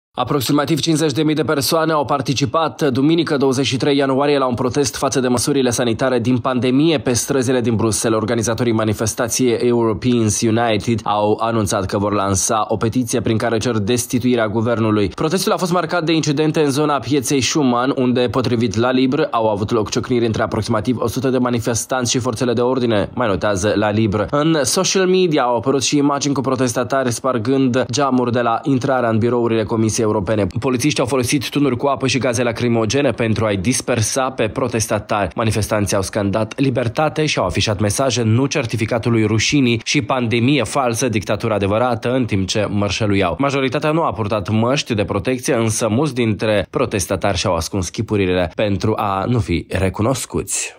Aproximativ 50.000 de persoane au participat duminică 23 ianuarie la un protest față de măsurile sanitare din pandemie pe străzile din Bruxelles. Organizatorii manifestației Europeans United au anunțat că vor lansa o petiție prin care cer destituirea guvernului. Protestul a fost marcat de incidente în zona pieței Schuman, unde, potrivit La Libre, au avut loc ciocniri între aproximativ 100 de manifestanți și forțele de ordine, mai notează La Libre. În social media au apărut și imagini cu protestatari spargând geamuri de la intrarea în birourile Comisiei Europene. Polițiștii au folosit tunuri cu apă și gaze lacrimogene pentru a-i dispersa pe protestatari. Manifestanții au scandat libertate și au afișat mesaje nu certificatului rușinii și pandemie falsă, dictatură adevărată, în timp ce mărșăluiau. Majoritatea nu a purtat măști de protecție, însă mulți dintre protestatari și-au ascuns chipurile pentru a nu fi recunoscuți.